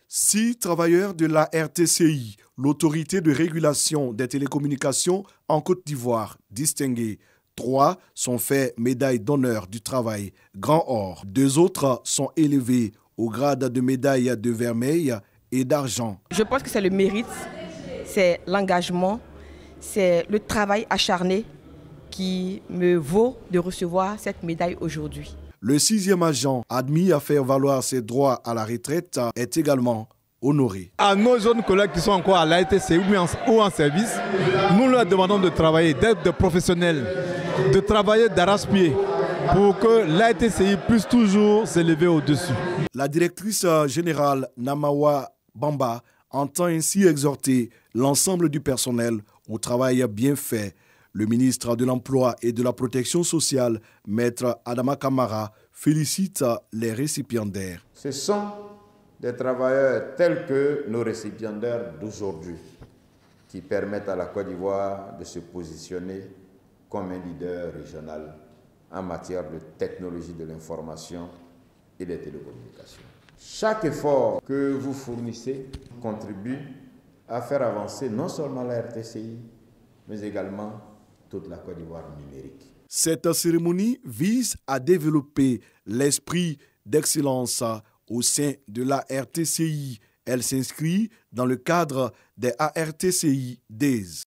6 travailleurs de la RTCI, l'autorité de régulation des télécommunications en Côte d'Ivoire, distingués. 3 sont faits médaille d'honneur du travail, grand or. 2 autres sont élevés au grade de médaille de vermeil et d'argent. Je pense que c'est le mérite, c'est l'engagement, c'est le travail acharné qui me vaut de recevoir cette médaille aujourd'hui. Le 6e agent, admis à faire valoir ses droits à la retraite, est également honoré. À nos jeunes collègues qui sont encore à l'ARTCI ou en service, nous leur demandons de travailler, d'être des professionnels, de travailler d'arrache-pied pour que l'ARTCI puisse toujours s'élever au-dessus. La directrice générale Namawa Bamba entend ainsi exhorter l'ensemble du personnel au travail bien fait. Le ministre de l'Emploi et de la Protection sociale, Maître Adama Kamara, félicite les récipiendaires. Ce sont des travailleurs tels que nos récipiendaires d'aujourd'hui qui permettent à la Côte d'Ivoire de se positionner comme un leader régional en matière de technologie de l'information et des télécommunications. Chaque effort que vous fournissez contribue à faire avancer non seulement la RTCI, mais également toute la Côte d'Ivoire numérique. Cette cérémonie vise à développer l'esprit d'excellence au sein de la RTCI. Elle s'inscrit dans le cadre des ARTCI Days.